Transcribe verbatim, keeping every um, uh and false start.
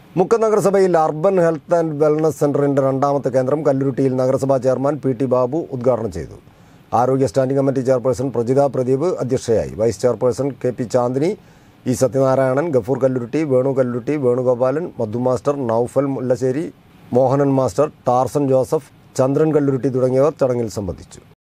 മുക്കം നഗരസഭയിൽ urban health and wellness സെന്ററിന്റെ രണ്ടാമത്തെ കേന്ദ്രം കല്ലുരുട്ടിയിൽ നഗരസഭാ ചെയർമാൻ പി ടി ബാബു ഉദ്ഘാടനം ചെയ്തു. ആരോഗ്യ standing committee chairperson Prajitha Pradeep അധ്യക്ഷയായി. Vice chairperson K P Chandini, E Sathyanarayanan, Gafoor Kalluruti, Venu Kalluruti, Venugopalan, Madhu master, Noufal Mullassery, Mohanan master, Tarzan Joseph, Chandran Kalluruti തുടങ്ങിയവർ ചടങ്ങിൽ സംബന്ധിച്ചു.